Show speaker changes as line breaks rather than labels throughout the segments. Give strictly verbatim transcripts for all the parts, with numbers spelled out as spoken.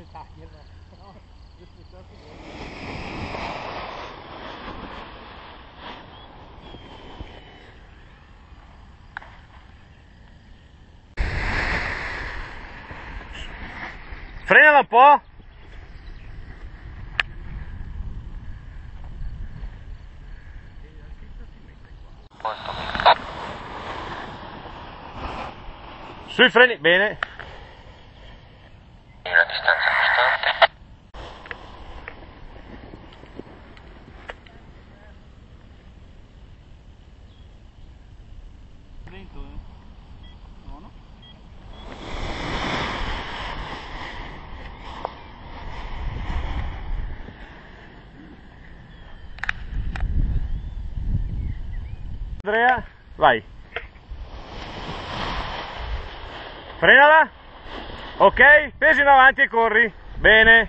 tagliano. No, io piuttosto
Frenala un po'. Sui freni, bene.
La distanza costante.
vento, eh? No, no?
Andrea, vai. Frenala. Ok, pesi in avanti e corri. Bene.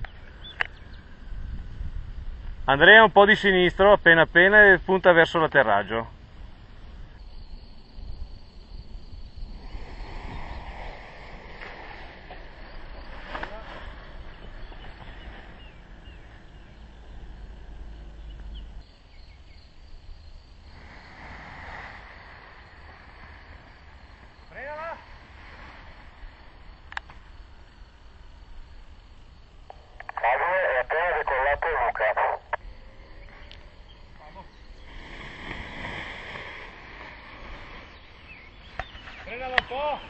Andrea un po' di sinistro, appena appena, e punta verso l'atterraggio. Frenala.
Fabio è appena decollato Luca.
Frenala un po'.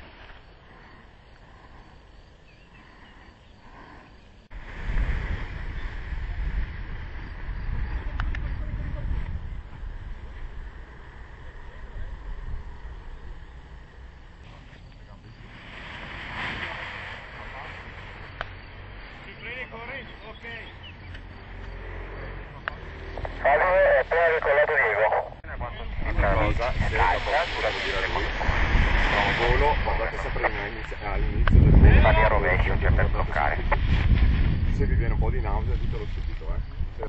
Sui freni corri, ok.
Fabio è appena decollato Diego.
Una cosa, se la paura vuol dire a lui, no, volo, guardate sempre all'inizio del volo.
Fabio a rovescio, cioè per bloccare.
Se vi viene un po' di nausea, ditelo subito, eh.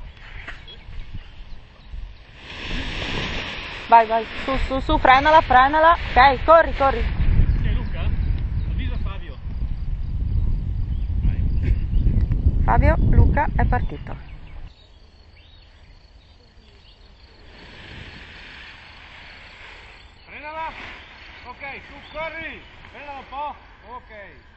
Vai, vai, su, su, su, frenala, frenala. Ok, corri, corri.
Ok, Luca? Avvisa Fabio.
Fabio, Luca è partito.
Frenala. Ok, su, corri. Frenala un po'. Ok.